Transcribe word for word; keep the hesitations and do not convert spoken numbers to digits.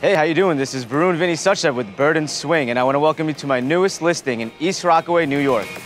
Hey, how you doing? This is Varun Vinny Suchdev with Bird and Swing, and I want to welcome you to my newest listing in East Rockaway, New York.